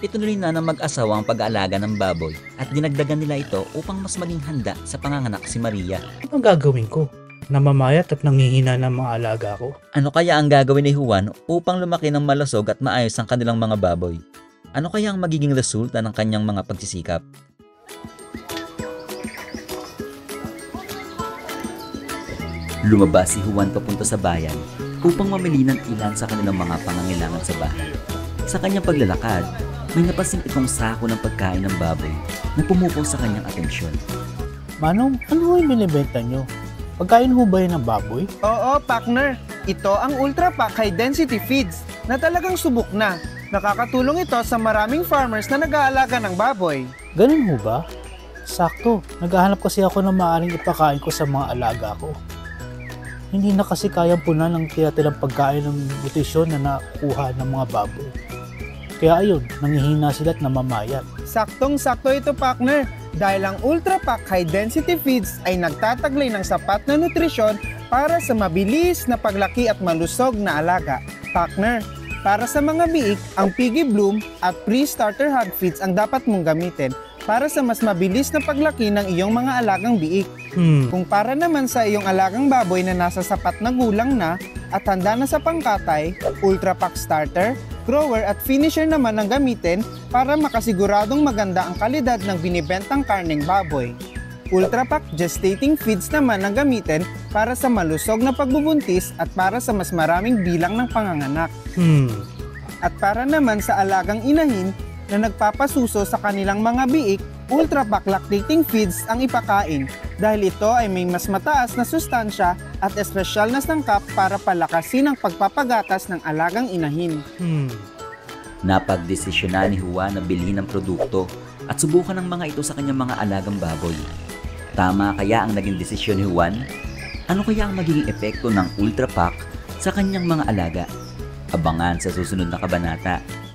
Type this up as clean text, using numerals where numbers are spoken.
Itinuloy na ng mag-asawa ang pag-aalaga ng baboy at dinagdagan nila ito upang mas maging handa sa panganganak si Maria. Ano ang gagawin ko? Namamayat at nanghihina ng mga alaga ko. Ano kaya ang gagawin ni Juan upang lumaki ng malusog at maayos ang kanilang mga baboy? Ano kaya ang magiging resulta ng kanyang mga pagsisikap? Lumabas si Juan papunta sa bayan upang mamili ng ilan sa kanilang mga pangangailangan sa bahay. Sa kanyang paglalakad, may napansin itong sako ng pagkain ng baboy na pumukaw sa kanyang atensyon. Manong, ano yung binibenta nyo? Pagkain ho ba yun ng baboy? Oo, partner. Ito ang Ultra Pack High Density Feeds na talagang subok na. Nakakatulong ito sa maraming farmers na nag-aalaga ng baboy. Ganun ho ba? Sakto, naghahanap kasi ako ng maaaring ipakain ko sa mga alaga ko. Hindi na kasi kayang punan ng tira-tirang pagkain ng nutrisyon na nakukuha ng mga baboy. Kaya ayun, nanghihina sila at namamayat. Saktong-sakto ito, partner. Dahil ang Ultra Pack High Density Feeds ay nagtataglay ng sapat na nutrisyon para sa mabilis na paglaki at malusog na alaga. Partner, para sa mga biik, ang Piggy Bloom at Pre-Starter Hog Feeds ang dapat mong gamitin para sa mas mabilis na paglaki ng iyong mga alagang biik. Kung para naman sa iyong alagang baboy na nasa sapat na gulang na at handa na sa pangkatay, Ultra Pack Starter, Grower at Finisher naman ang gamitin para makasiguradong maganda ang kalidad ng binibentang karneng baboy. Ultra Pack Gestating Feeds naman ang gamitin para sa malusog na pagbubuntis at para sa mas maraming bilang ng panganganak. At para naman sa alagang inahin na nagpapasuso sa kanilang mga biik, Ultra Pack Lactating Feeds ang ipakain dahil ito ay may mas mataas na sustansya at espesyal na sangkap para palakasin ang pagpapagatas ng alagang inahin. Napagdesisyonan ni Juan na bilhin ang produkto at subukan ang mga ito sa kanyang mga alagang baboy. Tama kaya ang naging desisyon ni Juan? Ano kaya ang magiging epekto ng Ultra Pack sa kanyang mga alaga? Abangan sa susunod na kabanata.